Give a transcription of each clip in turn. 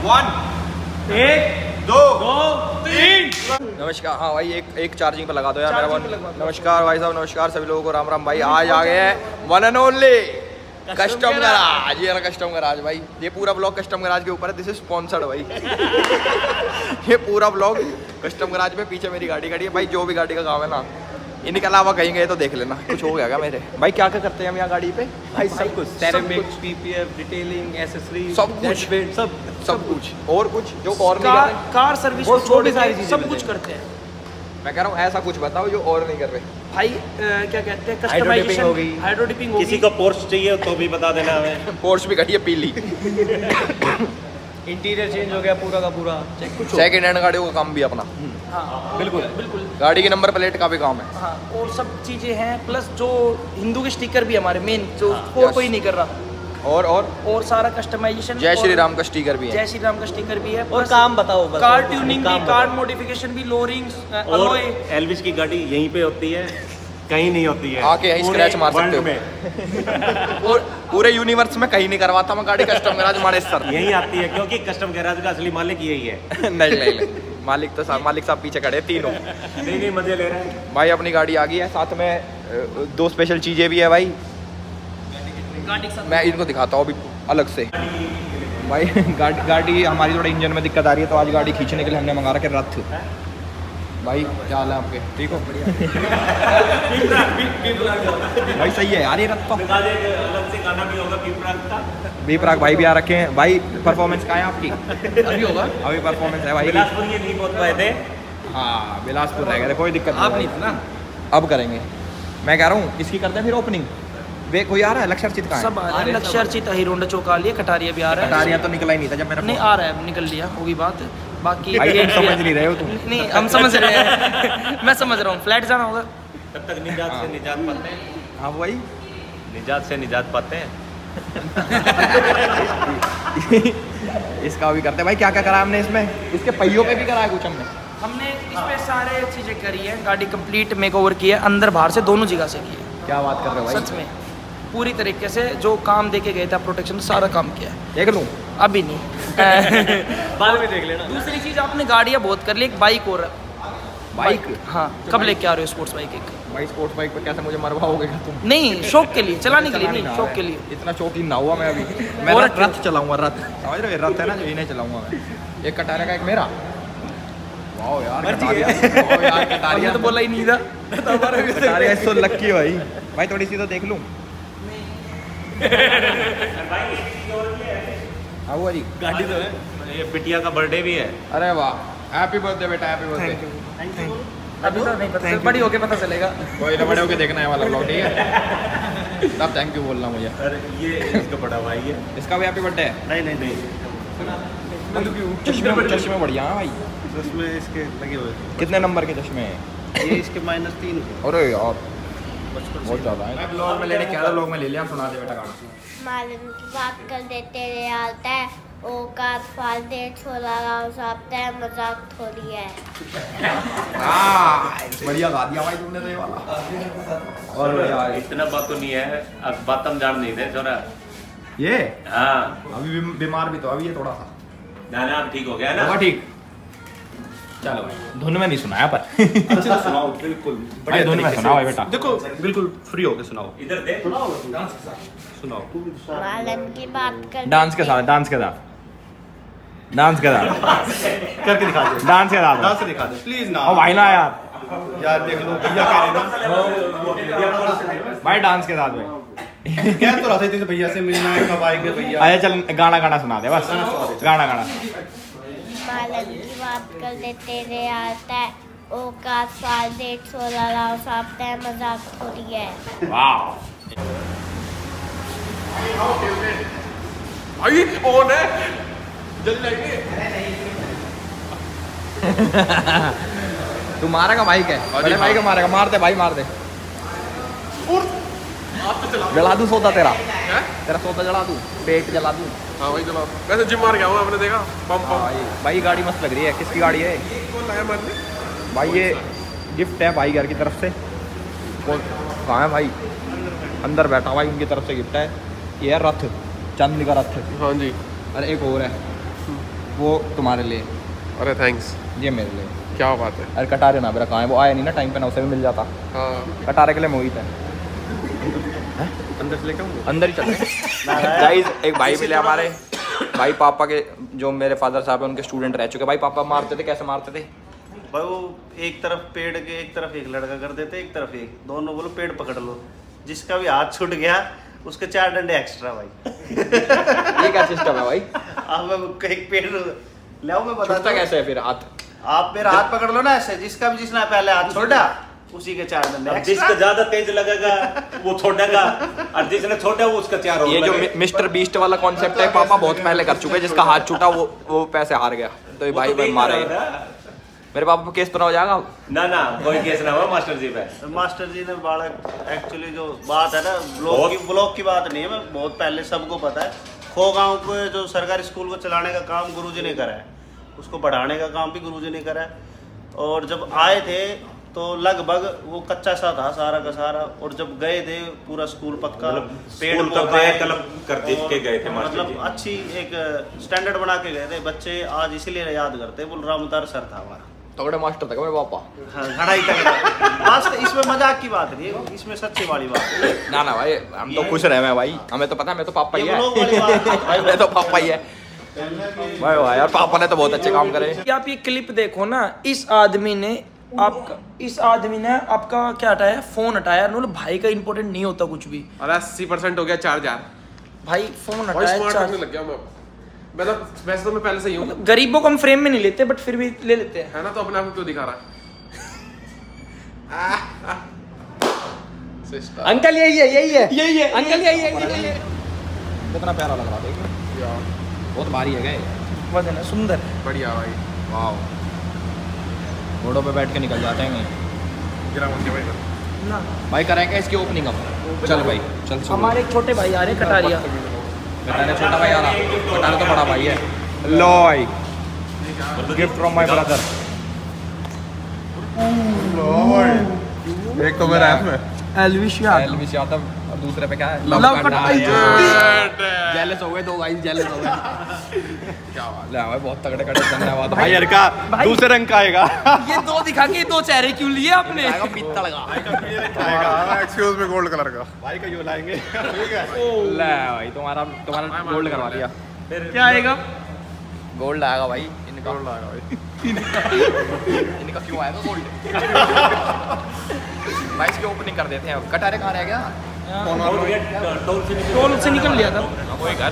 1 1 2 3। नमस्कार। हाँ भाई एक चार्जिंग पे लगा दो यार मेरा फोन। नमस्कार भाई साहब, नमस्कार सभी लोगों को राम राम भाई। आज आ गए हैं one and only custom garage. ये रहा कस्टम गराज भाई। ये पूरा ब्लॉग कस्टम गराज के ऊपर है। दिस इज स्पॉन्सर्ड भाई। ये पूरा ब्लॉग कस्टम गराज में। पीछे मेरी गाड़ी खड़ी है भाई। जो भी गाड़ी का काम है ना, इनके अलावा कहीं गए तो देख लेना। कुछ हो गया क्या मेरे भाई? क्या क्या करते हैं हम यहाँ गाड़ी पे भाई? सब कुछ, सेरेमिक, पीपीएफ, डिटेलिंग, एक्सेसरी, सब कुछ, सब कुछ और कुछ जो और नहीं कर रहे। कार सर्विस छोड़ के सारी चीजें सब कुछ करते हैं। मैं कह रहा हूँ ऐसा कुछ बताओ जो और नहीं कर रहे भाई। क्या कहते हैं, कस्टमाइजेशन हो गई, हाइड्रोडिपिंग हो गई। किसी को पोर्श चाहिए तो भी बता देना हमें। पोर्श भी खड़ी है पीली। इंटीरियर चेंज हो गया पूरा का पूरा। सेकंड हैंड गाड़ियों का काम भी अपना। हाँ बिल्कुल बिल्कुल। गाड़ी की नंबर प्लेट का भी काम है। हाँ, और सब चीजें हैं। प्लस जो हिंदू के स्टिकर भी हमारे मेन, जो और कोई नहीं कर रहा। और सारा कस्टमाइजेशन। जय श्री राम का स्टिकर भी है। जय श्री राम का स्टिकर भी है। और काम बताओ बस। कार ट्यूनिंग भी, कार मॉडिफिकेशन भी, लोरिंग्स, और एल्विस की गाड़ी यहीं पे होती है, कहीं नहीं होती है। आके यहीं स्क्रैच मार सकते हो। और पूरे यूनिवर्स में कहीं नहीं करवाता मैं गाड़ी कस्टम गैराज मानेसर। यहीं आती है क्योंकि कस्टम गैराज का असली मालिक यही है। नहीं मालिक तो मालिक साहब पीछे खड़े तीनों। नहीं मजे ले रहे हैं भाई। अपनी गाड़ी आ गई है, साथ में दो स्पेशल चीजें भी है भाई। मैं इनको दिखाता हूँ अभी अलग से भाई। गाड़ी हमारी थोड़ा इंजन में दिक्कत आ रही है, तो आज गाड़ी खींचने के लिए हमने मंगा रखे रथ। भाई क्या हाल है आपके? ठीक हो? भाई सही है यार ये रथ। तो अलग से गाना भी होगा बीपराग भाई भी आ रखे हैं भाई। परफॉर्मेंस क्या है आपकी? अभी होगा, अभी परफॉर्मेंस है भाई। बिलासपुर ये नहीं पहुंच पाए थे। हाँ बिलासपुर रह गए, कोई दिक्कत आप नहीं थे ना। अब करेंगे। मैं कह रहा हूँ इसकी करते हैं फिर ओपनिंग। वे कोई आ रहा है? लक्षरचित का सब आ रहा है। लक्षरचित, हीरोंडा चौक आ लिया, कटारिया भी आ रहा है। कटारिया तो निकला ही नहीं था जब मैंने नहीं आ रहा है, निकल लिया, होगी बात। बाकी भाई तुम समझ नहीं रहे हो तुम। नहीं हम समझ रहे हैं। मैं समझ रहा हूँ, फ्लैट जाना होगा तब तक निजात से निजात पाते हैं। हाँ भाई निजात से निजात पाते हैं। इसका भी करते हैं भाई। क्या क्या करा हमने इसमें? इसके पहियों पे भी कराया कुछ हमने इस पे सारे चीजें करी है। गाड़ी कंप्लीट मेकओवर की है, अंदर बाहर से दोनों जगह से की है। क्या बात कर रहे हो भाई? सच में पूरी तरीके से जो काम देके गए थे, प्रोटेक्शन सारा काम किया है। देख लूँ? अभी नहीं। बाद में देख लेना। दूसरी चीज, आपने गाड़ियाँ बहुत कर ली, एक बाइक और। बाइक? हाँ, कब लेके आ रहे हो स्पोर्ट्स बाइक? एक भाई स्पोर्ट्स बाइक पे कैसे मुझे मरवाओगे तुम? नहीं, शौक के लिए, चलाने के लिए नहीं, शौक के लिए। इतना शौकीन ना हुआ मैं अभी। मैं रथ चलाऊंगा, रथ समझ रहे हो? रथ है ना जो, इन्हें चलाऊंगा मैं। एक कटारिया का, एक मेरा। वाओ यार कटारिया तो बोला ही नहीं था। कटारिया इसको लक्की भाई। भाई थोड़ी सी तो देख लूँ। हाँ वो जी गाड़ी तो है। ये बिटिया का बर्थडे भी है। अरे वाह, हैप्पी बर्थडे बेटा, हैप्पी बर्थडे। अभी तो नहीं पता, बड़ी होके पता चलेगा। कोई ना, बड़े होके देखना है वाला ब्लॉग, ठीक है? तब थैंक यू बोलना मुझे। अरे ये इसका बड़ा भाई है। इसका भी हैप्पी बर्थडे है। नहीं चश्मे बढ़िया हैं भाई। चश्मे इसके लगे हुए। कितने नंबर के चश्मे हैं? ये इसके -3। अरे यार बहुत ज़्यादा है। मैं ब्लॉग में लेने क्या था, ब्लॉग में ले लिया। सुना दे बेटा गाना। मालूम की बात कर देते रे आता है ओ कार फाल दे छोला राव साहब है, मजाक थोड़ी है। बढ़िया गा दिया भाई तुमने तो ये वाला। और यार इतना बात तो नहीं है, अब बात हम जान नहीं थे छोरा। ये हाँ अभी बीमार भी तो अभी ये थोड़ा सा ना ठीक हो गया ना। ठीक। चलो भाई, धुन में नहीं सुनाया पर। अच्छा सुनाओ, बिल्कुल भाई धुन में सुनाओ भाई बेटा। देखो बिल्कुल फ्री होके सुनाओ। इधर देख सुनाओ। मालन की बात कर डांस के साथ, डांस के साथ, डांस के साथ करके दिखा दे। डांस के साथ, डांस से दिखा दे प्लीज ना। ओ भाई ना यार देख लो भैया कह रहे ना भाई डांस के साथ भाई। क्या तो रहा था भैया से मिलना है, कब आएंगे भैया? अरे चल गाना सुना दे बस। गाना मालन की बात कर देते रे आता है ओ कार फाल दे छोला राव साहब है, मजाक थोड़ी है। वाह भाई ऑन है, जल्दी जाएंगे। तू मारेगा माइक है? बड़े माइक मारेगा? मार दे भाई, मार दे। जला दूं सोता तेरा? तेरा सोता जला दूं, पेट जला दूं? हाँ भाई चलो। वैसे जिम मार गया हूँ, आपने देखा? पंप भाई गाड़ी मस्त लग रही है। किसकी गाड़ी है कौन लाया मारने? भाई? ये गिफ्ट है भाई घर की तरफ से। कौन कहाँ है भाई? अंदर बैठा भाई, उनकी तरफ से गिफ्ट है। ये है रथ, चांदनी का रथ। हाँ जी। अरे एक और है, वो तुम्हारे लिए, अरे थैंक्स। ये मेरे लिए। क्या बात है। अरे कटारे ना मेरा कहाँ है, वो आया नहीं ना टाइम पे ना, उसे भी मिल जाता। हाँ कटारे के लिए मोहित है। अंदर से लेके आऊँ? अंदर ही चलते गाइस। एक भाई मिले हमारे, भाई पापा के जो मेरे फादर साहब हैं उनके स्टूडेंट रह चुके। भाई पापा मारते थे, कैसे मारते थे? भाई वो एक तरफ पेड़ के एक तरफ एक लड़का कर देते, एक तरफ एक, दोनों बोलो पेड़ पकड़ लो, जिसका भी हाथ छूट गया उसके 4 डंडे एक्स्ट्रा भाई। ये क्या सिस्टम है भाई? अब मैं एक पेड़ ले आओ, मैं छूटता कैसे है फिर हाथ? आप मेरा हाथ पकड़ लो ना ऐसे, जिसका भी जिसने पहले हाथ छोड़ा उसी के 4 डंडे। जिसका ज्यादा तेज लगेगा वो छोड़ेगा, और जिसने छोड़ा वो उसका 4 और ये जो मिस्टर बीस्ट वाला कॉन्सेप्ट है पापा बहुत पहले कर चुके हैं। जिसका हाथ छूटा वो पैसे हार गया, तो ये भाई मारेगा। मेरे पापा केस तो ना हो जाएगा? ना कोई केस ना हो मास्टर जी पे। मास्टर जी ने बालक एक्चुअली जो बात है ना ब्लॉक की बात नहीं है, मैं बहुत पहले सबको पता है। खो गाँव को जो सरकारी स्कूल को चलाने का काम गुरुजी ने करा है, उसको बढ़ाने का काम भी गुरुजी ने करा है। और जब आए थे तो लगभग वो कच्चा सा था सारा का सारा, और जब गए थे पूरा स्कूल पक्का, पेड़ कर के गए थे मास्टर जी। मतलब अच्छी एक स्टैंडर्ड बना के गए थे। बच्चे आज इसीलिए याद करते, बोल रामदार सर था हमारा, तगड़े मास्टर था मेरे पापा। हाँ, घड़ाई तक। इसमें मजाक की बात नहीं, इसमें सच्ची वाली बात है। ना भाई हम तो खुश रहे भाई, हमें तो पता है, मैं तो पापा ही है। भाई मैं तो पापा ही है भाई। वाह यार, पापा ने तो बहुत अच्छे काम करे। आप ये क्लिप देखो ना, इस आदमी ने आपका क्या हटाया? फोन हटाया। भाई का इंपॉर्टेंट नहीं होता कुछ भी। अरे 80% हो गया चार्जर भाई फोन भाई, स्मार्ट हटाया। होने लग गया मैं तो वैसे तो मैं पहले से ही हूँ, गरीबों को हम फ्रेम में नहीं लेते, बट फिर भी ले लेते हैं, है ना? तो अपने आप को क्यों दिखा रहा है? अंकल यही है अंकल यही है। कितना प्यारा लग रहा है, बहुत भारी है गए, वजन है, सुंदर। बढ़िया भाई। वाह, घोड़ों पे बैठ के निकल जाते हैं। गिरा मुझे भाई ना भाई करेंगे इसकी ओपनिंग अब। चल भाई चल। हमारे एक छोटे भाई आ रहे कटारिया। कटारे छोटा भाई आ रहा, कटारे तो बड़ा भाई है। लो भाई, गिफ्ट फ्रॉम माय ब्रदर। एक तो मेरा हाथ एलविश यादव। एलविश यादव, और दूसरे पे क्या है? लव कटाई। जेलस हो गए दो गाइस, जेलस हो गए। क्या बात है भाई, बहुत तगड़े धन्यवाद भाई। यार का दूसरे रंग का आएगा। ये 2 दिखा के 2 चेहरे क्यों लिए आपने? पीतल का एक्सक्यूज मी, गोल्ड कलर का भाई का जो लाएंगे। ले भाई, तुम्हारा गोल्ड करवा दिया। क्या आएगा? गोल्ड आएगा भाई, इनका गोल्ड आएगा भाई। इनका क्यों आएगा गोल्ड? भाई इसकी ओपनिंग कर देते हैं अब। कटारे कहाँ रह गया? टोल से निकल लिया था वही घर।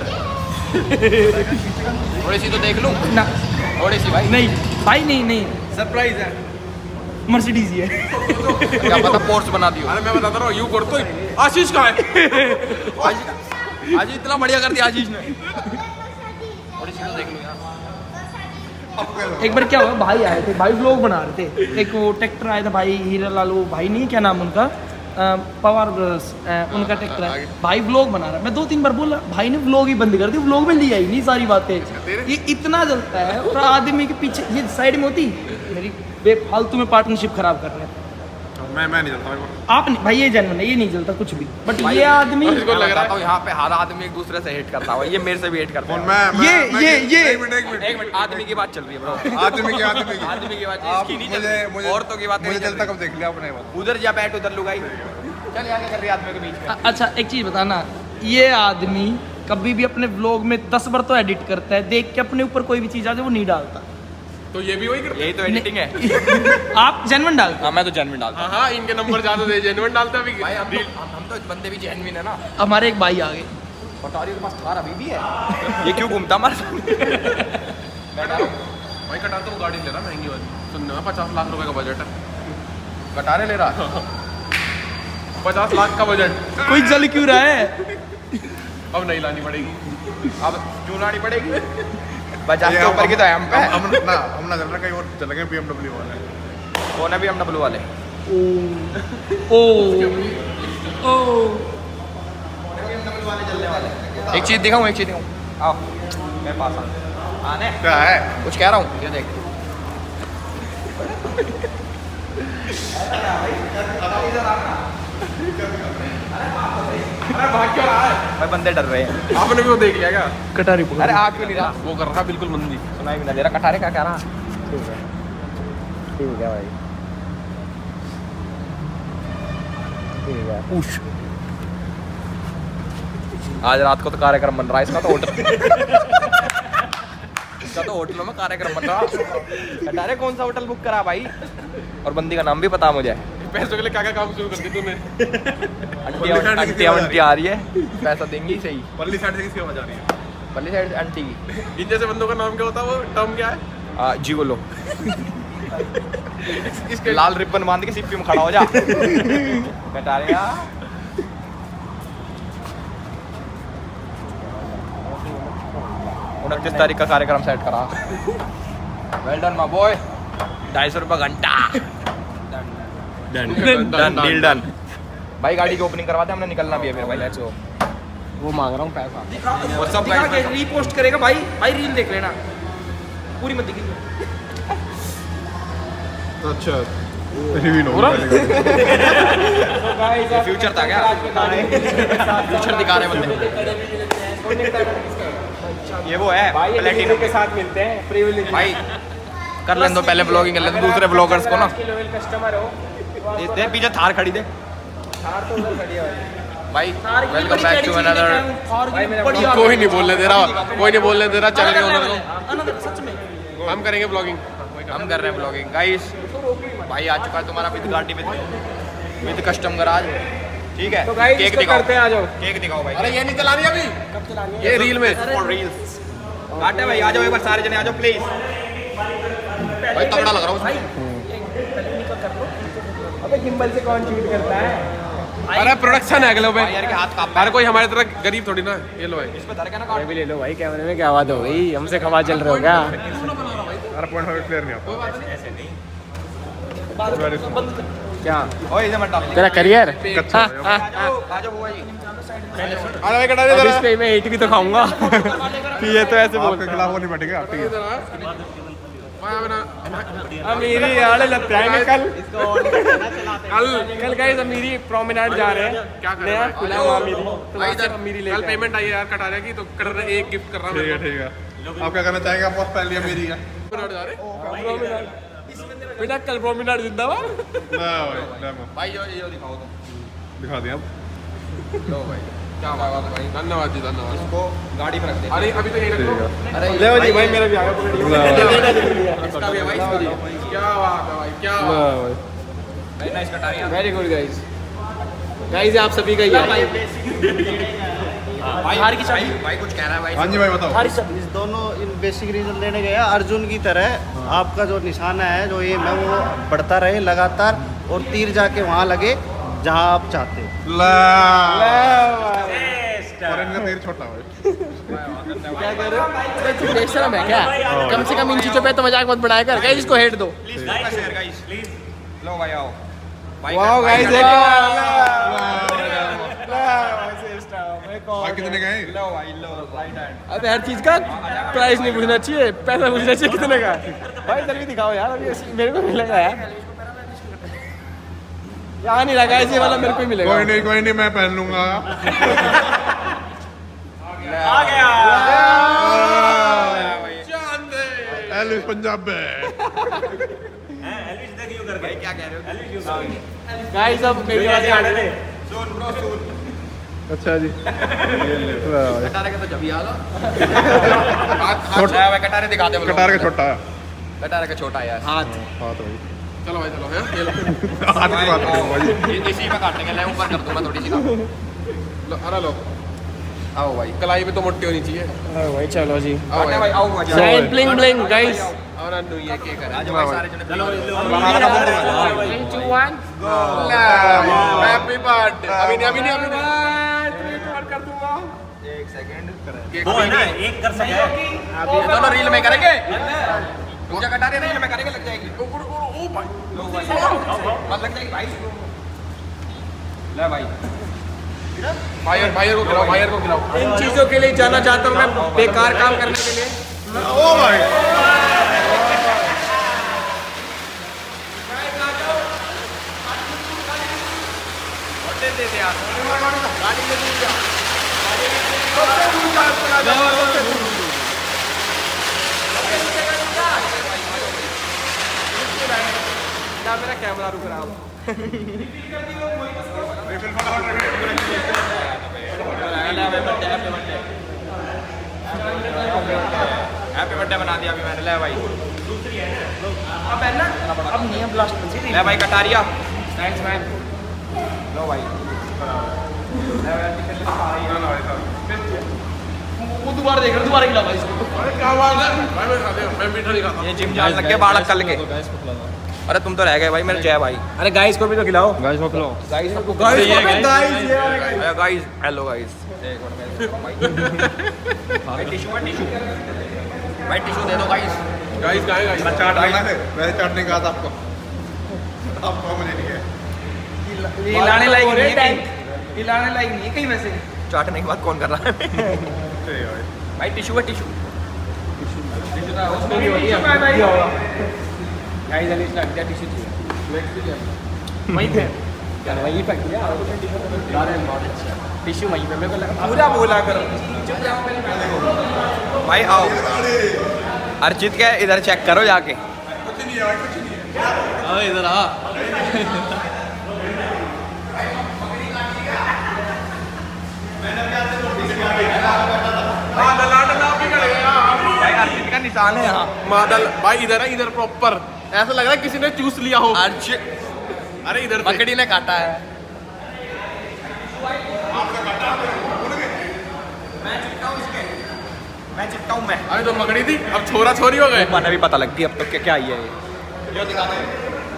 थोड़ी सी तो देख लूँ ना। थोड़ी सी भाई। नहीं नहीं सरप्राइज है, मर्सिडीज ही है। क्या पता पोर्स बना दियो। अरे मैं बताता रहा हूँ, यू कर तो आशीष का है। आज इतना बढ़िया कर दिया आशीष ने। थोड़ी सी तो देख लूँ यार। एक बार क्या हुआ, भाई आए थे, भाई व्लॉग बना रहे थे। एक वो ट्रैक्टर आया था भाई, हीरा लाल, वो भाई नहीं, क्या नाम उनका, पवार ब्रदर्स, उनका ट्रैक्टर है। भाई व्लॉग बना रहा है, मैं 2-3 बार बोला, भाई ने व्लॉग ही बंद कर दी। व्लॉग में लिया ही नहीं सारी बातें। ये इतना जलता है, और आदमी के पीछे ये साइड में होती मेरी बेफालतू में पार्टनरशिप खराब कर रहे हैं। मैं नहीं चलता आप नहीं भाई, ये जेन्युइन है, ये नहीं जलता कुछ भी। बट ये आदमी इसको लग रहा है यहाँ पे हर आदमी एक दूसरे से हेट करता है। ये मेरे से भी हेट करता है। ये एक मिनट एक मिनट, आदमी की बात चल रही है ब्रो। आदमी की आदमी की बात, इसकी नहीं चल रही। औरतों की बात नहीं चल रही। कब देख लिया आपने? उधर जा बैठ, उधर लुगाई। चल आगे कर रही आदमी के बीच में। अच्छा एक चीज बताना, ये आदमी कभी भी अपने व्लॉग में 10 बार तो एडिट करता है, देख के अपने ऊपर कोई भी चीज आ जाए वो नहीं डालता। तो ये भी वही करते? यही तो एडिटिंग है। आप जेन्युइन डालते? हाँ मैं तो जेन्युइन डालता हूँ। हाँ, इनके नंबर ज्यादा दे, जेन्युइन डालता भी भाई हम तो बंदे भी जेन्युइन है ना। हमारे एक भाई आ गए, पटारी के पास कार अभी भी है। ये क्यों घूमता हमारे साथ? भाई कटार तो वो गाड़ी ले रहा महंगी वाली, सुनने में 50 लाख रुपए का बजट है। कटारे ले रहा है। 50 लाख का बजट। कोई जल क्यों रहा है? अब नहीं लानी पड़ेगी। अब क्यों लानी पड़ेगी? 50 के ऊपर की तो है हम पे। हम ना चल रहा, कहीं और चल गए BMW वाले। कौन है BMW वाले? एक चीज दिखाऊं, एक चीज दिखाऊं। आओ मेरे पास आने। क्या है? कुछ कह रहा हूँ, ये देख। अरे भाग क्यों रहा है? भाई बंदे डर रहे हैं। आपने भी वो देख लिया क्या? कटारी पकड़। अरे आग क्यों नहीं रहा? वो कर रहा बिल्कुल मंदी। सुनाई भी ना दे रहा। कटारे क्या कह रहा? ठीक है भाई, ठीक है। उश, आज रात को तो कार्यक्रम बन रहा है इसका तो होटल इसका तो होटलों में कार्यक्रम बन रहा। कटारे कौन सा होटल बुक करा भाई? और बंदी का नाम भी पता मुझे। पैसों के लिए क्या क्या काम शुरू कर दी तूने? आंटी आ रही है, पैसा देंगी सही। पल्ली साइड से किसकी आवाज आ रही है? पल्ली साइड से आंटी की। इन जैसे बंदों का नाम क्या होता है? वो टर्म क्या है? जिगोलो। इसके लाल रिबन बांध के सीपी में खड़ा हो जा। कटारिया 29 तारीख का कार्यक्रम सेट करा। Well done my boy. 250 रुपये घंटा। Done deal done. भाई गाड़ी की ओपनिंग करवाते हैं, हमने निकलना भी है फिर भाई। Let's go. वो मांग रहा हूँ पैसा। और सब दिखा के रीपोस्ट करेगा भाई। भाई रील देख लेना, पूरी मत दिखी। अच्छा रिवील हो रहा फ्यूचर था क्या? फ्यूचर दिखा रहे बंदे। ये वो है प्लेटिनम के साथ मिलते हैं प्रिविलेज भाई। कर लें दो पहले ब्लॉगिंग कर लें दूसरे ब्लॉगर्स को ना। कस्टमर हो दे पीछे थार खड़ी दे। थार तो उधर खड़ी है भाई वेलकम बैक टू अनदर। कोई नहीं बोलने दे रहा, कोई नहीं बोलने दे रहा। चल के ओनर को सच में हम करेंगे ब्लॉगिंग। हम कर रहे हैं ब्लॉगिंग गाइस। भाई आ चुका है तुम्हारा विद गाड़ी विद कस्टम गराज। ठीक है तो गाइस केक इसको दिखाओ, करते हैं, आ जाओ। केक दिखाओ भाई। अरे ये नहीं चलानी अभी, कब चलानी है? ये रील में रील्स काटे भाई। आ जाओ एक बार सारे जने आ जाओ प्लीज। भाई तगड़ा लग रहा हूँ भाई टेक्निकल कर लो। अबे गिम्बल से कौन शूट करता है? अरे प्रोडक्शन है अगले में यार के हाथ कांप। हर कोई हमारी तरह गरीब थोड़ी ना। ये लो है इस पे धर के ना काट। भी ले लो भाई, कैमरे में क्या बात हो गई? हमसे खवा चल रहे हो क्या? अरे पॉइंट हमें क्लियर नहीं आता। ऐसे नहीं क्या ओए इसे मत डाल। तेरा करियर? कच्चा है। आ जाओ बुआ जी। अरे कटा दे अब जरा। इस पे मैं हिट भी तो खाऊंगा। कि ये तो ऐसे बोल आपके खिलाफ वो नहीं बैठेगा। ठीक है अमीरी वाले लगते हैं कल गाइस अमीरी प्रोमेनाड जा रहे हैं। क्या कर रहा नया है? खुला हुआ अमीरी, तो वहाँ से अमीरी कल लेके पेमेंट आई है यार कटा रहा की, तो कट रहे एक गिफ्ट कर रहा है। ठीक है आप क्या करना चाहेंगे? आप पहले मेरी है जा रहे बेटा कल प्रोमेनाड जिंदाबाद। ना भाई ना भाई यो दिखाओ तो। दिखा दिया आप। लो भाई क्या बात है भाई। धन्यवाद जी धन्यवाद। इसको गाड़ी में रख दे। अरे अभी तो यही रख दो। अरे ले जी भाई, मेरा भी आ गया। इसका भी है भाई, इसका भी है। क्या बात है भाई, क्या बात है। Very nice Kataria. Very good guys. Guys आप सभी का ही है भाई हार की चाबी। भाई कुछ कह रहा है भाई। हाँ जी भाई बताओ। हमारी सब इस दोनों इन बेसिक रीजन देने गया अर्जुन की तरह। आपका जो निशाना है, जो एम है, वो बढ़ता रहे लगातार और तीर जाके वहाँ लगे जहाँ आप चाहते हो। और इनका तीर छोटा भाई। क्या कह रहे हो? बेशरम है क्या? कम से कम इन चीजों पे तो मजाक मत बनाया कर। गाइस इसको हेट दो। Please share guys please. लो भाई आओ। वाओ गाइस भाई कितने गए? लो भाई लो राइट हैंड। अबे हर चीज का प्राइस नहीं पूछना चाहिए, पैसा पूछना चाहिए कितने का। भाई इधर भी दिखाओ यार, अभी मेरे को मिलेगा यार। यहाँ नहीं लगा ऐसे वाला, मेरे को ही मिलेगा। कोई नहीं मैं पहन लूंगा। आ गया एलिस पंजाब में। एल्विस देख यू करके। भाई क्या कह रहे हो? एल्विस यू गाइस अब मेरी बात ध्यान दे। सुन ब्रो सुन। अच्छा जी। कटारे के तो जब ही आ लो। छोटा है कटारे दिखाते हैं। कटार का छोटा है। कटारे का छोटा है यार। हाथ हाँ तो भाई चलो भाई चलो है। ये लो आज की बात करूँ भाई। इसी में काटेंगे। ले ऊपर कर दूंगा थोड़ी सी ना। लो अरे लो आओ भाई। कलाई पे तो मोटी होनी चाहिए। भाई चलो जी। आओ भाई आओ भाई। Shine bling bling guys. और अन्नू ये केक है। आज भाई सारे जने चलो हमारा का बंद 3 2 1 हैप्पी बर्थडे। अभी नहीं कर दूंगा। एक सेकंड। वो है ना, एक कर सके। दोनों रील में करेंगे। पूजा कटारे रील में करेंगे, लग जाएगी। ओ भाई लो भाई मत लग जाएगी भाई। ले भाई फायर को खिलाओ, फायर को खिलाओ। इन चीजों के लिए जाना चाहता हूँ मैं, बेकार काम करने के लिए। ओ भाई दे यार। गाड़ी ले दूँ क्या? यार मेरा कैमरा रुक रहा है। हैप्पी बर्थडे बना दिया अभी मैंने। ले भाई अब है ना, अब नहीं है ब्लास्ट बची। ले भाई कटारिया, थैंक्स मैन। लो भाई वो दोबारा देख रहा, दोबारा खिला भाई इसको। क्या बात है भाई, मैं खाता हूं, मैं मीठा नहीं खाता। ये जिम जान लग गए बालक कल के। अरे तुम तो रह गए भाई मेरे जय भाई। अरे गाइस को भी तो खिलाओ। गाइस को खिलाओ। Guys guys hello guys. एक मिनट भाई टिश्यू भाई टिश्यू दे दो गाइस। गाइस कहां है गाइस? चाट आना है, वैसे चाट नहीं खाता आपको, आपको मुझे नहीं है। ये लाने लायक नहीं है कहीं, ये लाने लायक नहीं है कहीं वैसे। चाटने के बाद कौन कर रहा है? भाई टिश्यू है टिश्यू। उसमें भी होती है भाई। गाइस अली लग गया टिश्यू चाहिए। वहीं पे यार वही पे किया यार बहुत अच्छा टिश्यू वहीं पे मेरे को लगा पूरा बोला करो भाई। आओ अर्चित के इधर चेक करो जाके। कुछ नहीं है, कुछ नहीं है। हां इधर आ। भाई अर्चित का निशान है यहाँ। मादल भाई इधर है, इधर प्रॉपर ऐसा लग रहा है किसी ने चूस लिया हो। अर्चित अरे इधर से। मकड़ी ने काटा है। मैं चिपटा हूँ मैं। अरे तो मकड़ी थी, अब छोरा छोरी हो गए। मैंने भी पता लग गई अब तो क्या आई है ये दिखा दो।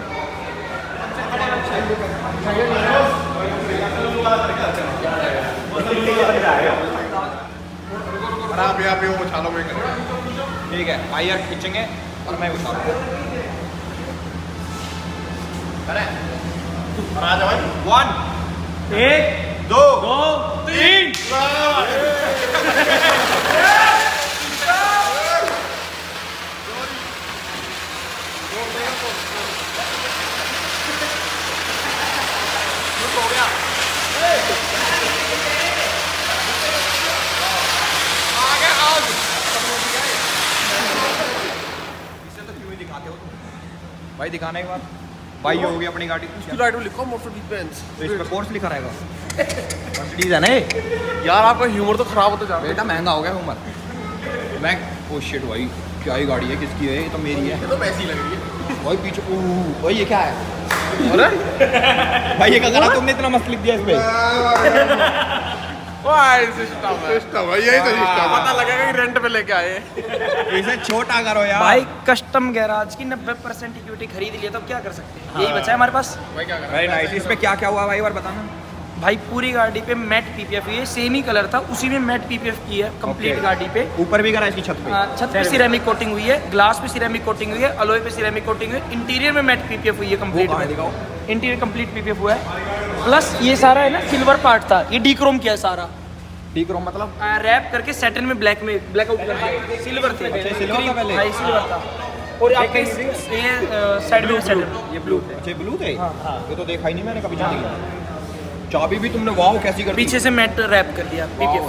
आप यहाँ पे वो उछालो में करें। ठीक है भाई यार खींचेंगे और मैं उठाऊंगा। राजा भाई 1 1 2 2 3 भाई दिखाने के बाद भाई हो गई अपनी गाड़ी। राइट में लिखो मर्सिडीज बेंज। तो इस पे कोर्स लिखा रहेगा मर्सिडीज है ना ये? यार आपका ह्यूमर तो खराब होता जा रहा है। बेटा महंगा हो गया उमर। मैं ओ शिट भाई क्या ही गाड़ी है, किसकी है? ये तो मेरी है। ये तो वैसी लग रही है। भाई पीछे भाई ये क्या है? अरे भाई ये क्या करा तुमने, इतना मस्त लिख दिया इस पे। वाह सिस्टम है, सिस्टम है, यही तो सिस्टम है। पता लगेगा कि रेंट पे लेके आए। इसे छोटा करो यार भाई कस्टम गैराज की 90% इक्विटी खरीद लिया, तो क्या कर सकते हैं? यही बचा है हमारे पास। भाई क्या कर रहा वेरी नाइस। इस पे क्या क्या हुआ भाई और बताना। भाई पूरी गाड़ी पे मैट पीपीएफ हुई है, सेम ही कलर था उसी में मैट पीपीएफ की है कंप्लीट Okay. गाड़ी पे। ऊपर भी करा इसकी छत पे? छत पे सिरेमिक कोटिंग हुई है, ग्लास पे सिरेमिक कोटिंग हुई है, अलॉय पे सिरेमिक कोटिंग हुई है, इंटीरियर में मैट पीपीएफ हुई है कंप्लीट। इंटीरियर कंप्लीट पीपीएफ हुआ है। प्लस ये सारा है ना सिल्वर पार्ट था, ये डीक्रोम किया है सारा। डीक्रोम मतलब रैप करके सेटन में ब्लैक आउट कर दिया। सिल्वर थे, सिल्वर था पहले? भाई सिल्वर था। और आपके ये साइड में सेटन ये ब्लू थे। अच्छा ब्लू थे? ये तो देखा ही नहीं मैंने कभी जिंदगी में। चाबी भी तुमने वाह कैसी कर दी? पीछे से मैट रैप कर दिया पीपीएफ।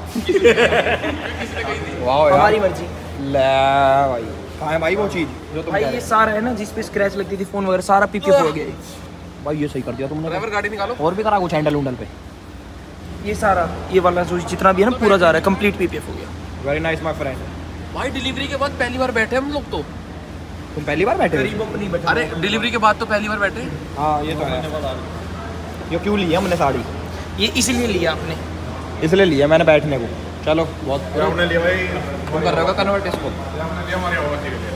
वाह यार हमारी मर्जी। ले भाई कहाँ है भाई वो चीज जो तुम भाई कह ये रहे सारा है ना जिस पे स्क्रैच लगती थी फोन वगैरह, सारा पीपीएफ हो गया है। भाई ये सही कर दिया तुमने। ड्राइवर गाड़ी निकालो। और भी करा कुछ हैंडल उंडल पे? ये सारा ये वाला जो जितना भी है ना पूरा जा रहा है, कंप्लीट पीपीएफ हो गया। Very nice my friend. भाई डिलीवरी के बाद पहली बार बैठे हम लोग तो। तुम पहली बार बैठे हो? अरे डिलीवरी के बाद तो पहली बार बैठे। हाँ ये तो है। ये क्यों लिया हमने साड़ी? ये इसलिए लिया आपने। इसलिए लिया मैंने बैठने को। चलो बहुत हमने लिया भाई, तुम कर रहे हो कन्वर्ट इसको? हमने लिया हमारे बाबा जी के लिए।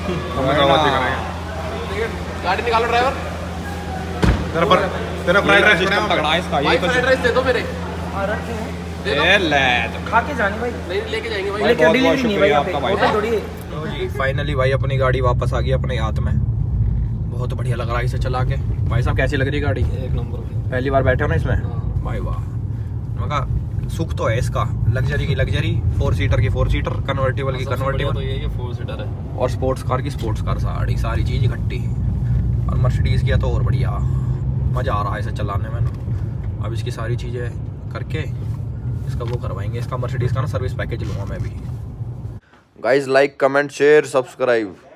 गाड़ी निकालो ड्राइवर। तेरा फ्राइड राइस सिस्टम तगड़ा है इसका। भाई ये फ्राइड राइस दे दो मेरे। दे दो। ले खा के जानी भाई, नहीं लेके जाएंगे भाई। लेके बहुत डिलीवरी नहीं भाई, शुक्रिया यहाँ पे आपका भाई। होटल थोड़ी है। फाइनली भाई अपनी गाड़ी वापस आ गई अपने हाथ में। बहुत बढ़िया लग रहा है इसे चला के। भाई साहब कैसी लग रही है गाड़ी? एक नंबर। पहली बार बैठे हो ना इसमें? भाई वाह, मगर सुख तो है इसका। लग्जरी की लग्जरी, 4 सीटर की 4 सीटर, कन्वर्टेबल की कन्वर्टेबल, तो ये 4 सीटर है और स्पोर्ट्स कार की स्पोर्ट्स कार, सारी चीज़ इकट्ठी। और मर्सिडीज़ किया तो और बढ़िया मज़ा आ रहा है इसे चलाने में ना। अब इसकी सारी चीज़ें करके इसका वो करवाएंगे, इसका मर्सिडीज़ का ना सर्विस पैकेज लूँगा मैं भी। Guys like comment share subscribe.